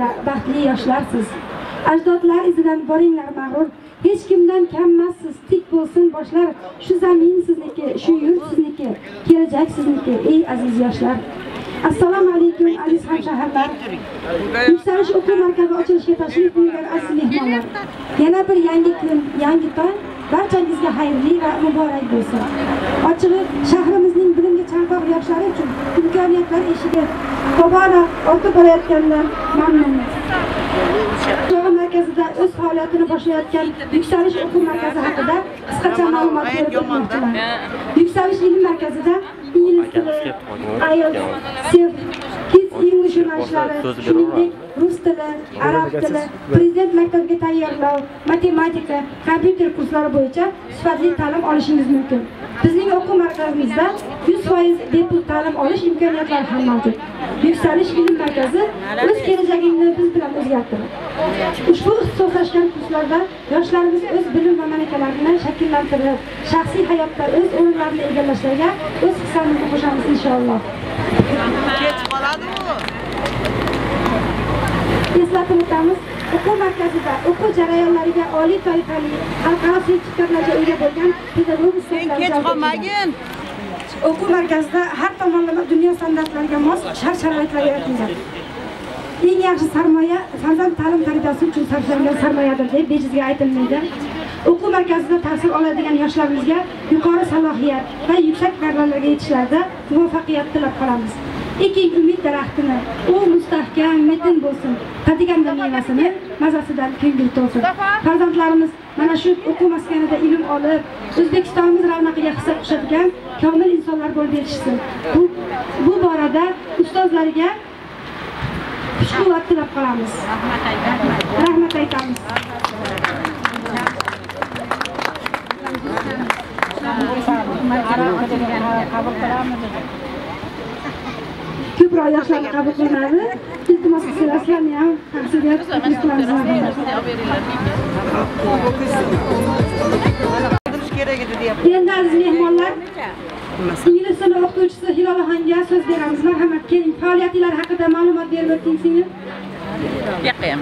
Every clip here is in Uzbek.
baxtli yoshlarsiz. Ajdodlar izidan boringlar mag'rur. Hech kimdan kammassiz, tik bo'lsin boshlar. Shu zamin sizniki, shu yurt sizniki, kelajak sizniki, ey aziz yoshlar. Assalomu alaykum aziz hamshaharlar. Yuksalish o'quv markazi ochilishiga tashrif buyurgan aziz mehmonlar. Yana bir yangi kun, yangi tong barchangizga xayrli va muborak bo'lsin. Ochig'i, shahrimizning bilimga chanqoq yoshlari uchun imkoniyatlar eshigi tobora ortib borayotganidan mamnunmiz. O'quv markazida o'z faoliyatini boshlayotgan Yuksalish o'quv markazi haqida qisqacha ma'lumot berib o'tmoqchiman. Yuksalish ilm markazida ingliz tili, IELTS, Kids English yo'nalishlari, shuningdek rus tili, arab tili, prezident maktabiga tayyorlov, matematika, kompyuter kurslari bo'yicha sifatli ta'lim olishingiz mumkin. Bizning o'quv markazimizda 100% bepul ta'lim olish imkoniyatlari ham mavjud. Yuksalish ilm markazi o'z kelajagingni biz bilan o'zgartiradi. Ushbu ixtisoslashgan kurslarda yoshlarimiz o'z bilim va malakalarini shakllantirib, shaxsiy hayotda o'z o'rinlarini egallashlarga o'z hissamizni qo'shamiz inshaalloh. Eslatib o'tamiz, o'quv markazida o'quv jarayonlariga oliy toifali xalqaro sertifikatlarga ega bo'lgan pedagog ustozlar. O'quv markazida har tomonlama dunyo standartlariga mos shart-sharoitlar yaratilgan. Eng yaxshi sarmoya farzand ta'lim tarbiyasi uchun sarflangan sarmoyadir deb bejizga aytilmaydi. O'quv markazida tahsil oladigan yoshlarimizga yuqori salohiyat va yuksak marralarga yetishlarda muvaffaqiyat tilab qolamiz. Eking umid daraxtini, u mustahkam, metin bo'lsin. Tatiganda mevasini, mazasidan ko'ngil to'lsin. Farzandlarimiz mana shu o'quv maskanida ilm olib, O'zbekistonimiz ravnaqiga hissa qo'shadigan komil insonlar bo'lib yetishsin. Bu borada ustozlarga kuch-quvvat tilab qolamiz. Rahmat aytamiz. Ko'proq yoshlarni qabul qilinadi. Iltimos qilsanglarni ham tavsiya qilamiz. Endi aziz mehmonlar, ingliz tili o'qituvchisi Hilolaxonga so'z beramiz. Marhamat, keling, faoliyatingiz haqida ma'lumot berib o'ting singil. Yo'qim.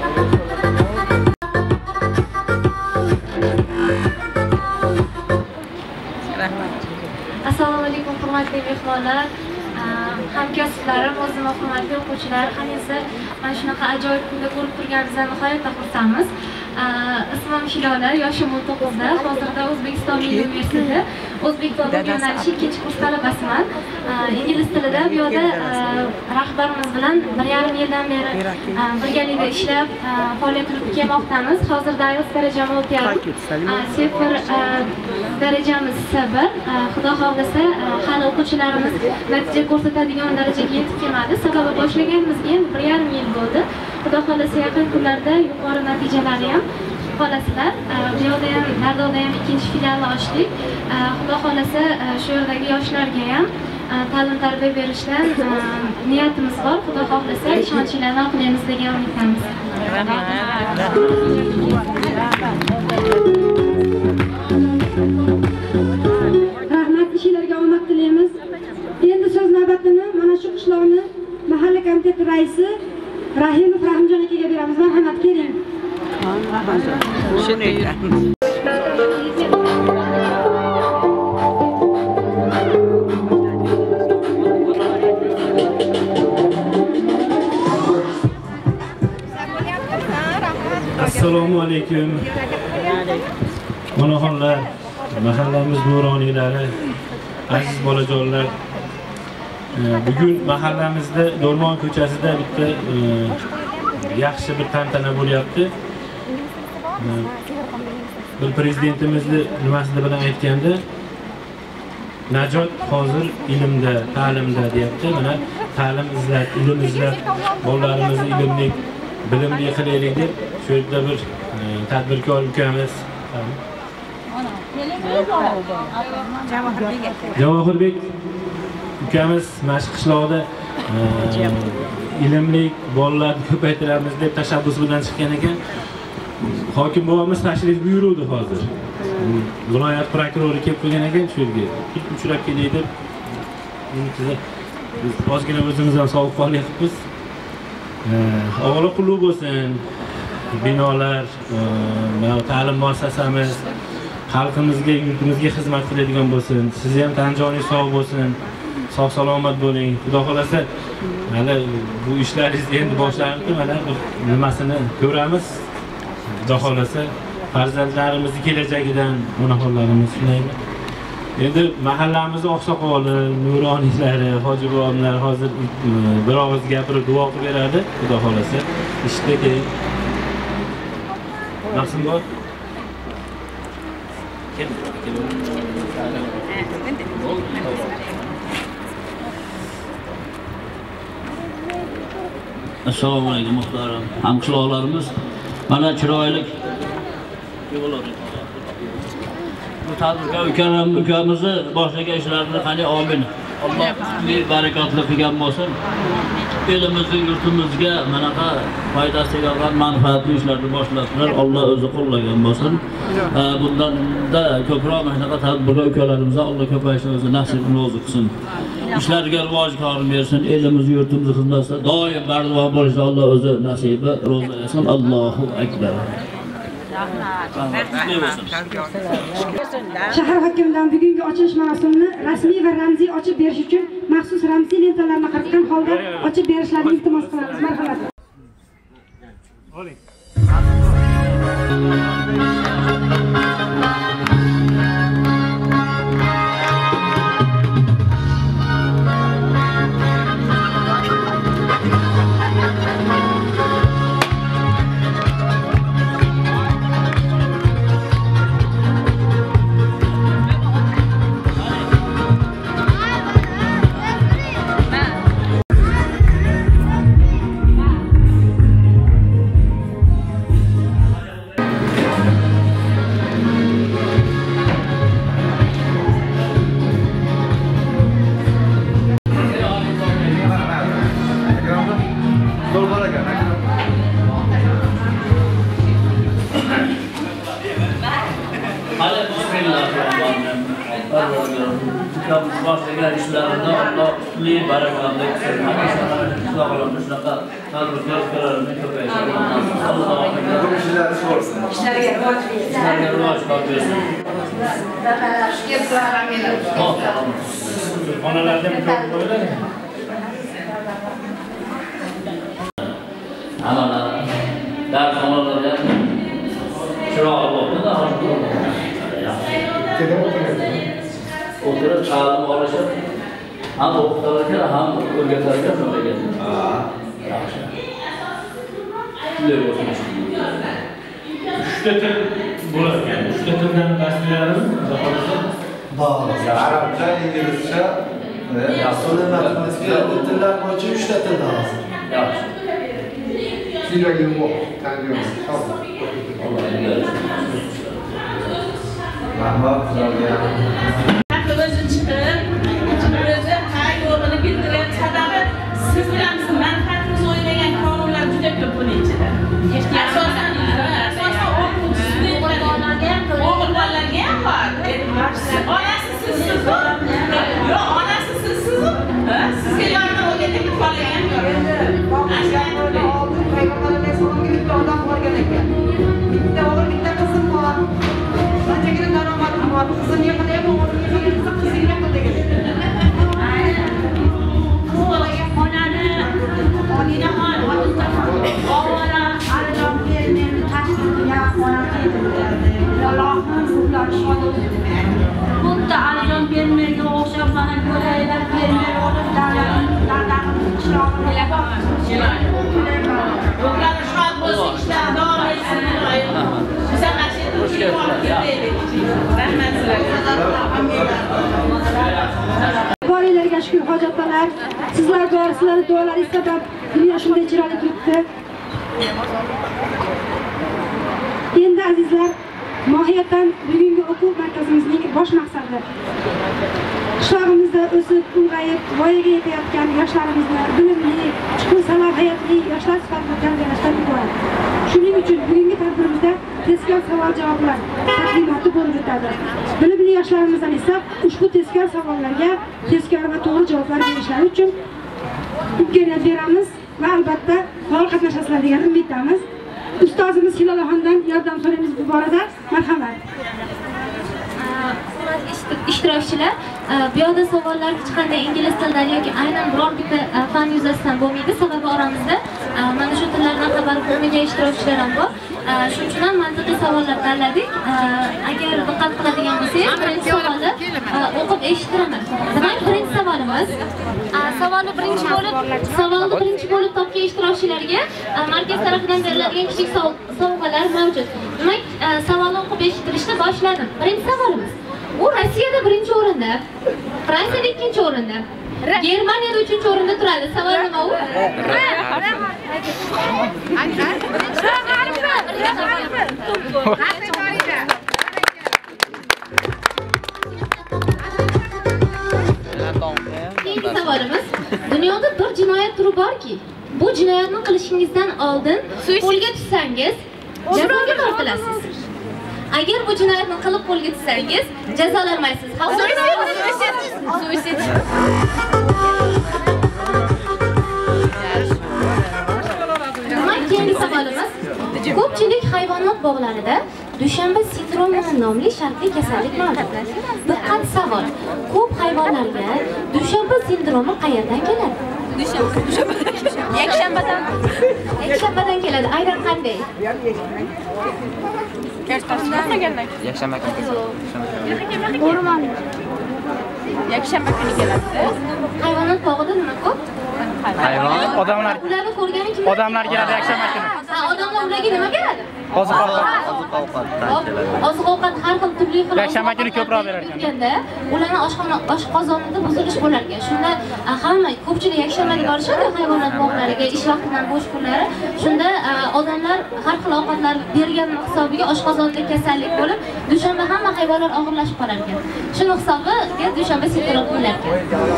Assalomu alaykum hurmatli mehmonlar, hamkasblarim, o'zim hurmatli o'quvchilar, hamisha mana shunaqa ajoyib kunda ko'rib turganimizdan nihoyatda xursandmiz. Ismim Hilola, yoshim 19 da, hozirda O'zbekiston Milliy universiteti o'zbek tili yo'nalishi 2-kurs talabasiman. Ingliz tilida bu yerda rahbarimiz bilan 1,5 yildan beri birgalikda ishlab faoliyat yuritib kelmoqdamiz. Hozirda IELTS darajamni o'tyapman. 0 darajamiz S1. Xudo xohlasa, hali o'quvchilarimiz natija ko'rsatadigan darajaga yetib kelmadi. Sababi boshlaganimizga endi 1,5 yil bo'ldi. Xudo xohlasa yaqin kunlarda yuqori natijalarni ham qolasizlar. Bu yerda ham Nardoda ham 2-chi filialni ochdik. Xudo xohlasa shu yerdagi yoshlarga ham ta'lim tarbiya berishdan niyatimiz bor. Xudo xohlasa ishonchlarni oqlaymiz degan umiddamiz. Rahmat, ishinglarga omad tilaymiz. Endi so'z navbatini mana shu qishloqni mahalla komiteti raisi Rahimov Rahimjon akaga beramiz. Marhamat, keling. Assalomu alaykum. Onaxonlar, mahallamiz nuroniylari, aziz bolajonlar. Bugun mahallamizda Do'rmon ko'chasida bitta yaxshi bir tantana bo'lyapti. Bir prezidentimizni nimasida bilan aytganda, Najot hozir ilmda, ta'limda deyapti. Mana ta'lim izlab, ilm izlab, bolalarimizni ilmli, bilimli qilaylik deb shu yerda bir tadbirkor ukamiz Javohirbek ukamiz mana qishloqda ilmli bolalarni ko'paytiramiz deb tashabbus bilan chiqqan ekan. Hokim bobomiz tashrif buyuruvdi hozir. Viloyat prokurori kelib qolgan ekan shu yerga. Ilk uchrab kelaylik deb biz ozgina o'zimiz ham sovuq qolyapmiz. O'g'li qulluq bo'lsin. Binolar, ta'lim muassasamiz xalqimizga, yurtimizga xizmat qiladigan bo'lsin. Siz ham tan joningiz sog' bo'lsin. Sog' salomat bo'ling. Xudo xolasa, mana bu ishlaringiz endi boshlandi, mana nimasini ko'ramiz. Xudo xolasa, farzandlarimizni kelajagidan onaxonlarimiz shunaymi? Endi mahallamizning oqsoqoli, nuroniylari, hoji bobomlar hozir bir og'iz gapirib duo qilib beradi. Xudo xolasa, ishda keyin Nasıl bor? Assalomu alaykum muhtaram hamqishloqlarimiz. Mana chiroyli bu tadbirkor ukamizni boshlagan ishlarini qani amin. Alloh barakotli qilgan bo'lsin. Elimizga, yurtimizga manaqa foydasi tegadigan manfaatli ishlarni boshlashlar Alloh o'zi qo'llagan bo'lsin. Bundan da ko'proq manaqa tadbirkor ukalarimizga Alloh ko'payishini o'zi nasibini o'zi qilsin. İşlarga rivoj korim bersin, elimiz, yurtimiz xizmatida doim bardavom bo'lishni Alloh o'zi nasibi ro'za qilsin. Allohu akbar. Shahar hokimidan bugungi ochilish marosimini rasmiy va ramziy ochib berish uchun maxsus ramziy lentalarni qaratgan holda ochib berishlarini iltimos qilamiz. Marhamat. Oling. Başlayan işlerinde Allah li barakatlı kısır. Sağolun şunaka tadbirkarlarını köpeysin. Allah'a emanet. Bu işler sorsun. İşlerge rivoj kalkıyorsun. Onalarda bir çok böyle mi? Analar, ders onalar ya. Çırağı oldu da hazır oldu. Oturup çağırım uğraşıp hem okutarken hem örgütlerken şöyle geldim. Yaxşı. Şunday olsun. 3 til bo'ladi ekan. 3 tildan darslarimiz bor. Arabcha, inglizcha, asosiy matematika tillar bo'yicha 3 ta tilda hozir. Yaxshi. Sizlarga yo'q, taniymiz. Alloh bersin. Rahmat, sizlarga. O'zi chiqib, o'zi qay yo'lini bildirib, sababi siz bilasiz, manfaatimiz o'ylagan qonunlar juda ko'p buning ichida. Asosan o'g'il bolalarga ham bor. Onasi sizsiz, yo onasi sizsiz, sizga yordam o'rgatib qolgan yo'q. Oldin Payg'ambar alayhissalomga bitta odam borgan ekan. Bitta o'g'il, bitta qizim bor. Qanchagina daromadim bor. Qizim yaqinda o'g'lim qizim yaqinda degan. Bu onani olinaxon ovora arzon bermeni tashkilga onam keltirdi. Allohning ruhlari shod bo'lsin. Bunda arzon bermega o'xshab mana ko'laylar bermay olib davlatning qishlog'iga Ruhlari shod bo'lsin, ishlar davom etsin. Biz ham Boringlarga shukr hojattalar. Sizlar bor, sizlarning duolaringiz sabab dunyo shunday chiroyli turibdi. Endi azizlar, mohiyatan bugungi o'quv markazimizning bosh maqsadi qishlog'imizda o'sib, ulg'ayib, voyaga yetayotgan yoshlarimizni bilimli, chuqur salohiyatli yoshlar sifatida tarbiyalashdan iborat. Shuning uchun bugungi tadbirimizda tezkor savol-javoblar taqdimoti bo'lib o'tadi. Bilimli yoshlarimizdan esa ushbu tezkor savollarga tezkor va to'g'ri javoblar berishlari uchun imkoniyat beramiz. va albatta faol qatnashasizlar degan umiddamiz. Ustozimiz Hilolaxondan yordam so'raymiz bu borada. Marhamat. ishtirokchilar, bu yerda savollar hech qanday ingliz tilidan yoki aynan biror bitta fan yuzasidan bo'lmaydi. Sababi oramizda mana shu tillardan xabar bo'lmagan ishtirokchilar ham bor. Shuning uchun ham mantiqiy savollar tanladik. Agar diqqat qiladigan bo'lsangiz, birinchi savolni o'qib eshittiraman. Demak, birinchi savolimiz savolni birinchi bo'lib topgan ishtirokchilarga markaz tomonidan beriladigan kichik sovg'alar mavjud. Demak, savolni o'qib eshittirishni boshladim. Birinchi savolimiz: u Rossiyada 1-o'rinda, Fransiyada 2-o'rinda, Germaniyada 3-o'rinda turadi. Savol nima u? Keyingi savolimiz: dunyoda bir jinoyat turi borki, bu jinoyatni qilishingizdan oldin qo'lga tushsangiz, jazoga tortilasiz. Agar bu jinoyatni qilib qo'lga tushsangiz, jazolanmaysiz. Suisid. Keyingi savolimiz: ko'pchilik hayvonot bog'larida Dushanba sindromi nomli shartli kasallik mavjud. Diqqat savol: ko'p hayvonlarga Dushanba sindromi qayerdan keladi? Yakshanbadan keladi. Aynan qanday? Yakshanba kuni keladi. Hayvonot bog'ida nima ko'p? Hayvon. Odamlar. Ularni ko'rgani kim? Odamlar keladi yakshanba kuni. Odamlar ularga nima beradi? Oziq-ovqat har xil turli xil. Yakshanba kuni ko'proq berar ekan. Ularni oshqozonida buzilish bo'lar ekan. Shunda hamma ko'pchilik yakshanbaga borishadi hayvonot bog'lariga ish vaqtidan bo'sh kunlari. Shunda odamlar har xil ovqatlar bergan hisobiga oshqozonda kasallik bo'lib, dushanba hamma hayvonlar og'irlashib qolar ekan. Shuni hisobiga dushanba sindromi bo'lar ekan.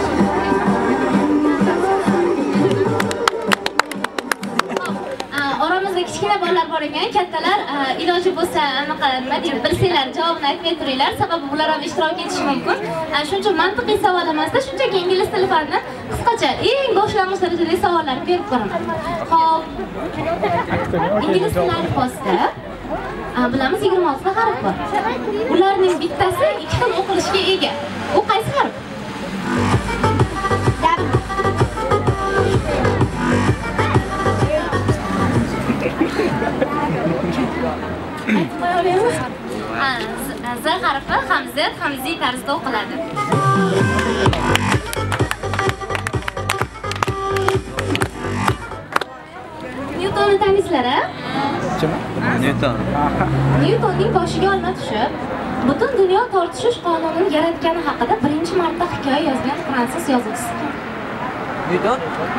Oramizda kichkina bolalar bor ekan, kattalar iloji bo'lsa anaqa nima deydi, bilsanglar javobini aytmay turinglar, sababi ular ham ishtirok etishi mumkin. Shuning uchun mantiqiy savol emasda, shunchaki ingliz tili fanini qisqacha eng boshlang'ich darajadagi savollarni berib ko'raman. Xo'p, ingliz tili alifbosida bilamiz 26 ta harf bor. Ularning bittasi ikki xil o'qilishga ega. U qaysi harf? Z harfi ham Z ham Z tarzda o'qiladi. Nyutonni tanistlar, a? Nyuton. Nyutonning boshiga olma tushib, butun dunyo tortishish qonunini yaratgani haqida birinchi marta hikoya yozgan fransuz yozuvchisi. Nyuton?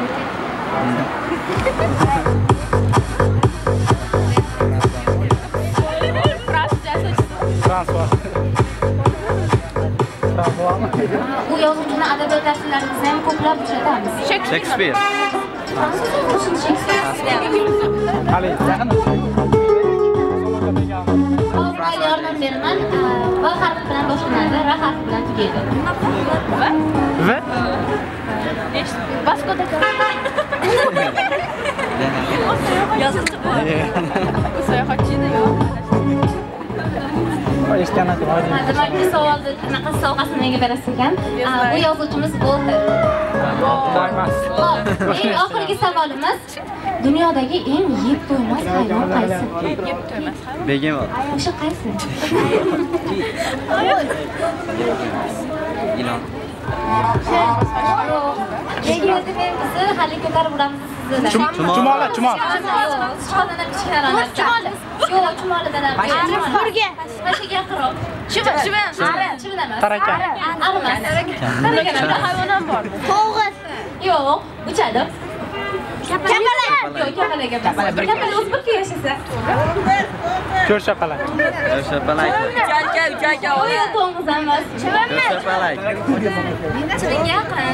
U yozuvchini adabiyot darslarimizda ham ko'plab uchratamiz. Shakespeare. Fransuz yozuvchisi Shakespeare. Hali yaqin. Yordam beraman. V harfi bilan boshlanadi, R harfi bilan tugaydi. V? Vasco da Gama. Yozuvchi bor. Sayohatchini-yu. Demak, bu savolni qanaqa sovg'asini menga berasiz ekan? Bu yozuvchimiz Volter. Eng oxirgi savolimiz: dunyodagi eng yeb to'ymas hayvon qaysi? Begemot. O'sha qaysi? Ilon. Begemotni bizni hali ko'tarib uramiz sizdan. Chumoli. Sichqondan ham kichkinaroq. Yo'q, chumolidan ham. Burga. Mashiga yaqinroq. Chivin emas. Taraka. Arimas. Tarakanada hayvon ham bor. To'g'iz. Yo'q, uchadi. Kapalak. Yo'q, kapalak emas. Kapalak o'z birga yashasa. Ko'rshapalak. O'yin to'ng'iz emas. Ko'rshapalak. Chivinga yaqin.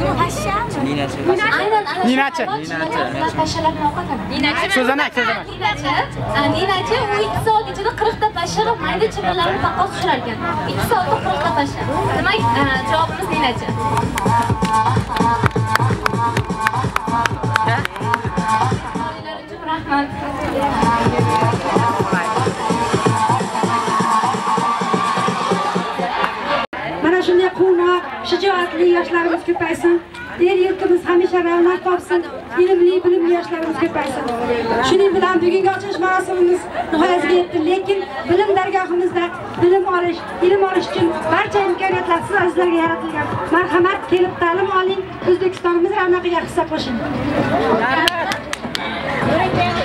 Aynan ana Ninachi. pashshalarni ovqatadi. So'zanak. Ninachi u 2 soat ichida 40 ta pashsha mayda chivinlarni paqqos tushirar ekan. 2 soatda 40 ta pashsha. Demak, javobimiz Ninachi. rahmat. Mana shunday quvnoq, shijoatli yoshlarimiz ko'paysin. El yurtimiz hamisha ravnaq topsin. Bilimli yoshlarimiz ko'paysin. Shuning bilan bugungi ochilish marosimimiz nihoyasiga yetdi. Lekin bilim dargohimizda bilim olish, ilm olish uchun barcha imkoniyatlar siz azizlarga yaratilgan. Marhamat, kelib ta'lim oling, O'zbekistonimiz ravnaqiga hissa qo'shing.